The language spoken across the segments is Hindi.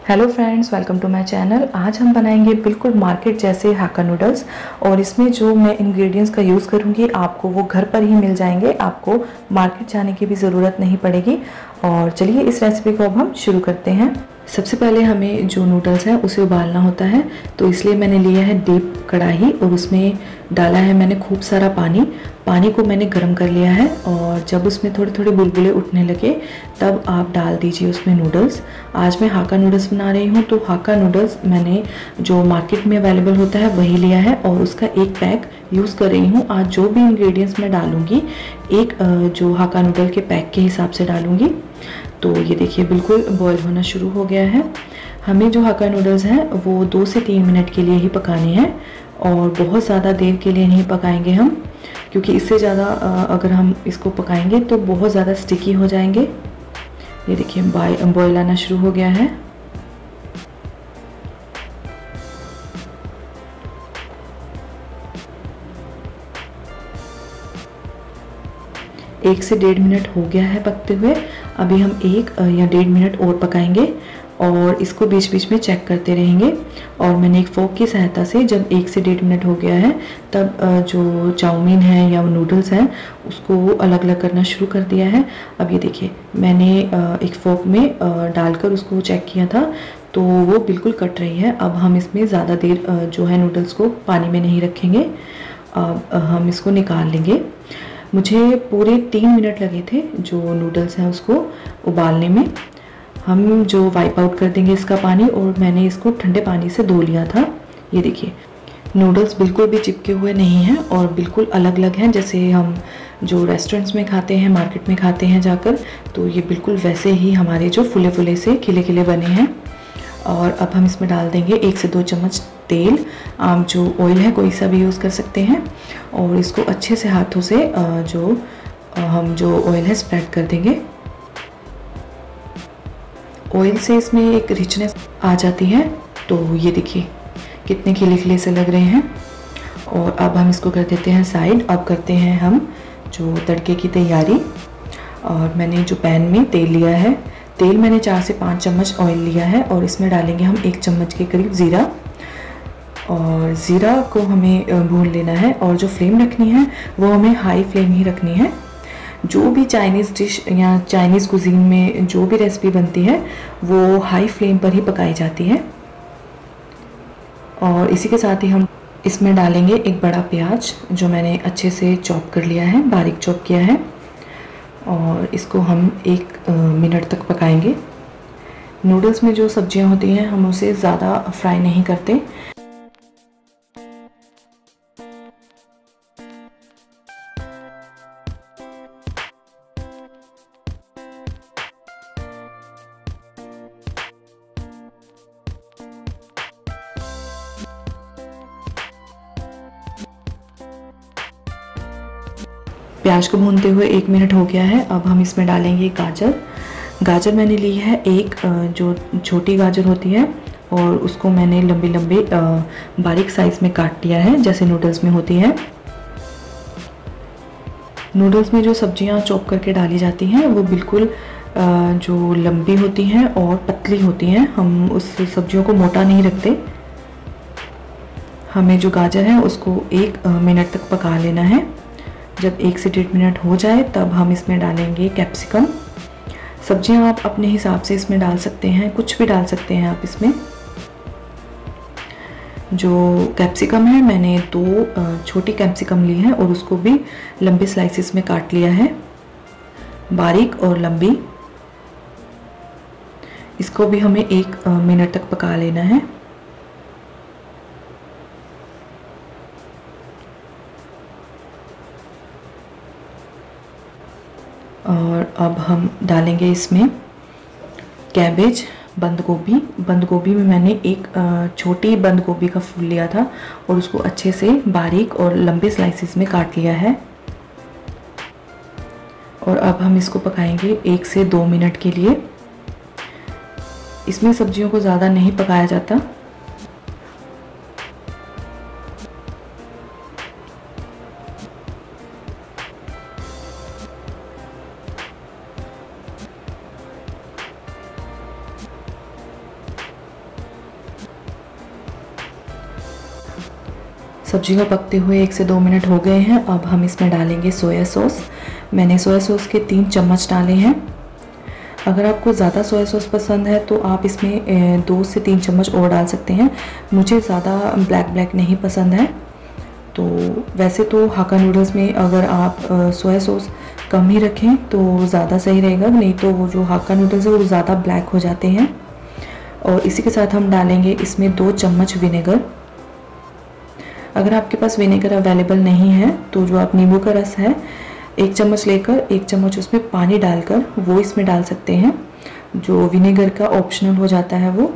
Hello friends, welcome to my channel. आज हम बनाएंगे बिल्कुल मार्केट जैसे हाक्का नूडल्स। और इसमें जो मैं इंग्रेडिएंट्स का यूज़ करूँगी आपको वो घर पर ही मिल जाएंगे, आपको मार्केट जाने की भी ज़रूरत नहीं पड़ेगी। और चलिए इस रेसिपी को अब हम शुरू करते हैं। सबसे पहले हमें जो नूडल्स है उसे उबालना होता है, तो इसलिए मैंने लिया है डीप कढ़ाई और उसमें डाला है मैंने खूब सारा पानी। पानी को मैंने गर्म कर लिया है और जब उसमें थोड़े थोड़े बुलबुले उठने लगे तब आप डाल दीजिए उसमें नूडल्स। आज मैं हाक्का नूडल्स बना रही हूँ, तो हाक्का नूडल्स मैंने जो मार्केट में अवेलेबल होता है वही लिया है और उसका एक पैक यूज़ कर रही हूँ। आज जो भी इंग्रेडिएंट्स मैं डालूँगी एक जो हाक्का नूडल के पैक के हिसाब से डालूँगी। तो ये देखिए बिल्कुल बॉयल होना शुरू हो गया है। हमें जो हाक्का नूडल्स हैं वो 2 से 3 मिनट के लिए ही पकाने हैं और बहुत ज़्यादा देर के लिए नहीं पकाएंगे हम, क्योंकि इससे ज़्यादा अगर हम इसको पकाएंगे तो बहुत ज़्यादा स्टिकी हो जाएंगे। ये देखिए बॉयल आना शुरू हो गया है। एक से 1.5 मिनट हो गया है पकते हुए। अभी हम 1 या 1.5 मिनट और पकाएंगे और इसको बीच बीच में चेक करते रहेंगे। और मैंने एक फोक की सहायता से जब 1 से 1.5 मिनट हो गया है तब जो चाउमीन है या नूडल्स हैं उसको अलग अलग करना शुरू कर दिया है। अब ये देखिए मैंने एक फोक में डालकर उसको चेक किया था तो वो बिल्कुल कट रही है। अब हम इसमें ज़्यादा देर जो है नूडल्स को पानी में नहीं रखेंगे, अब हम इसको निकाल लेंगे। मुझे पूरे 3 मिनट लगे थे जो नूडल्स हैं उसको उबालने में। हम जो वाइप आउट कर देंगे इसका पानी और मैंने इसको ठंडे पानी से धो लिया था। ये देखिए नूडल्स बिल्कुल भी चिपके हुए नहीं हैं और बिल्कुल अलग अलग हैं, जैसे हम जो रेस्टोरेंट्स में खाते हैं, मार्केट में खाते हैं जाकर, तो ये बिल्कुल वैसे ही हमारे जो फुले फुले से खिले खिले बने हैं। और अब हम इसमें डाल देंगे 1 से 2 चम्मच तेल। आप जो ऑयल है कोई सा भी यूज़ कर सकते हैं और इसको अच्छे से हाथों से हम जो ऑयल है स्प्रेड कर देंगे। ऑयल से इसमें एक रिचनेस आ जाती है। तो ये देखिए कितने खिले खिले से लग रहे हैं। और अब हम इसको कर देते हैं साइड। अब करते हैं हम जो तड़के की तैयारी। और मैंने जो पैन में तेल लिया है, तेल मैंने 4 से 5 चम्मच ऑयल लिया है और इसमें डालेंगे हम 1 चम्मच के करीब ज़ीरा। और ज़ीरा को हमें भून लेना है और जो फ्लेम रखनी है वो हमें हाई फ्लेम ही रखनी है। जो भी चाइनीज़ डिश या चाइनीज़ कुजीन में जो भी रेसिपी बनती है वो हाई फ्लेम पर ही पकाई जाती है। और इसी के साथ ही हम इसमें डालेंगे एक बड़ा प्याज जो मैंने अच्छे से चॉप कर लिया है, बारीक चॉप किया है। और इसको हम 1 मिनट तक पकाएंगे। नूडल्स में जो सब्जियां होती हैं हम उसे ज़्यादा फ्राई नहीं करते। प्याज को भूनते हुए 1 मिनट हो गया है। अब हम इसमें डालेंगे गाजर। गाजर मैंने ली है एक जो छोटी गाजर होती है और उसको मैंने लंबे लंबे बारीक साइज़ में काट लिया है जैसे नूडल्स में होती है। नूडल्स में जो सब्जियां चॉप करके डाली जाती हैं वो बिल्कुल जो लंबी होती हैं और पतली होती हैं। हम उस सब्जियों को मोटा नहीं रखते। हमें जो गाजर है उसको 1 मिनट तक पका लेना है। जब 1 से 1.5 मिनट हो जाए तब हम इसमें डालेंगे कैप्सिकम। सब्जियां आप अपने हिसाब से इसमें डाल सकते हैं, कुछ भी डाल सकते हैं आप इसमें। जो कैप्सिकम है मैंने 2 छोटी कैप्सिकम ली है और उसको भी लंबे स्लाइसेस में काट लिया है, बारीक और लंबी। इसको भी हमें 1 मिनट तक पका लेना है। और अब हम डालेंगे इसमें कैबेज, बंद गोभी। बंद गोभी में मैंने एक छोटी बंद गोभी का फूल लिया था और उसको अच्छे से बारीक और लंबे स्लाइसेस में काट लिया है। और अब हम इसको पकाएंगे 1 से 2 मिनट के लिए। इसमें सब्जियों को ज़्यादा नहीं पकाया जाता। सब्जियों पकते हुए 1 से 2 मिनट हो गए हैं। अब हम इसमें डालेंगे सोया सॉस। मैंने सोया सॉस के 3 चम्मच डाले हैं। अगर आपको ज़्यादा सोया सॉस पसंद है तो आप इसमें 2 से 3 चम्मच और डाल सकते हैं। मुझे ज़्यादा ब्लैक नहीं पसंद है। तो वैसे तो हाक्का नूडल्स में अगर आप सोया सॉस कम ही रखें तो ज़्यादा सही रहेगा, नहीं तो वो जो हाक्का नूडल्स है वो ज़्यादा ब्लैक हो जाते हैं। और इसी के साथ हम डालेंगे इसमें 2 चम्मच विनेगर। अगर आपके पास विनेगर अवेलेबल नहीं है तो जो आप नींबू का रस है 1 चम्मच लेकर 1 चम्मच उसमें पानी डालकर वो इसमें डाल सकते हैं। जो विनेगर का ऑप्शनल हो जाता है वो।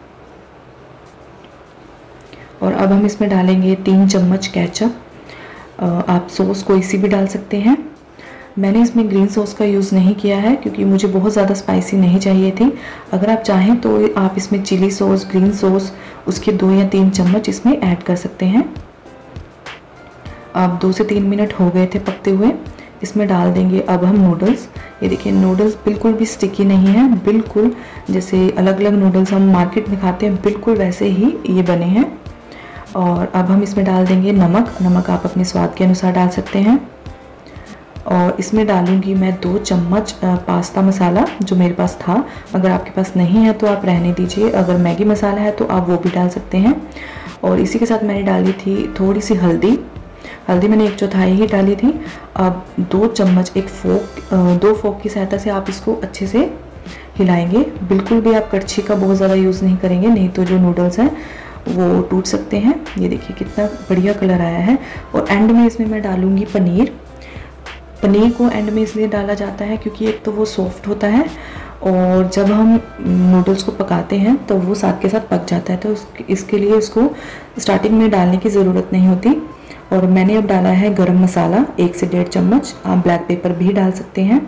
और अब हम इसमें डालेंगे 3 चम्मच केचप। आप सॉस कोई सी भी डाल सकते हैं। मैंने इसमें ग्रीन सॉस का यूज़ नहीं किया है क्योंकि मुझे बहुत ज़्यादा स्पाइसी नहीं चाहिए थी। अगर आप चाहें तो आप इसमें चिली सॉस, ग्रीन सॉस उसके 2 या 3 चम्मच इसमें ऐड कर सकते हैं। अब 2 से 3 मिनट हो गए थे पकते हुए। इसमें डाल देंगे अब हम नूडल्स। ये देखिए नूडल्स बिल्कुल भी स्टिकी नहीं है, बिल्कुल जैसे अलग अलग नूडल्स हम मार्केट में खाते हैं बिल्कुल वैसे ही ये बने हैं। और अब हम इसमें डाल देंगे नमक आप अपने स्वाद के अनुसार डाल सकते हैं। और इसमें डालूंगी मैं 2 चम्मच पास्ता मसाला जो मेरे पास था। अगर आपके पास नहीं है तो आप रहने दीजिए, अगर मैगी मसाला है तो आप वो भी डाल सकते हैं। और इसी के साथ मैंने डाली थी थोड़ी सी हल्दी मैंने 1/4 ही डाली थी। अब 2 चम्मच 2 फोक की सहायता से आप इसको अच्छे से हिलाएंगे। बिल्कुल भी आप कड़छी का बहुत ज़्यादा यूज़ नहीं करेंगे, नहीं तो जो नूडल्स हैं वो टूट सकते हैं। ये देखिए कितना बढ़िया कलर आया है। और एंड में इसमें मैं डालूंगी पनीर को एंड में इसलिए डाला जाता है क्योंकि एक तो वो सॉफ्ट होता है और जब हम नूडल्स को पकाते हैं तो वो साथ के साथ पक जाता है, तो इसके लिए इसको स्टार्टिंग में डालने की ज़रूरत नहीं होती। और मैंने अब डाला है गरम मसाला 1 से 1.5 चम्मच। आप ब्लैक पेपर भी डाल सकते हैं।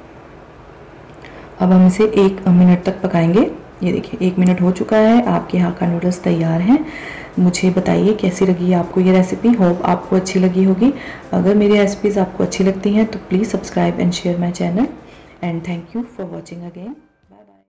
अब हम इसे 1 मिनट तक पकाएंगे। ये देखिए 1 मिनट हो चुका है, आपके हाक्का नूडल्स तैयार हैं। मुझे बताइए कैसी लगी आपको ये रेसिपी। होप आपको अच्छी लगी होगी। अगर मेरी रेसिपीज़ आपको अच्छी लगती हैं तो please subscribe and share my channel and thank you for watching again.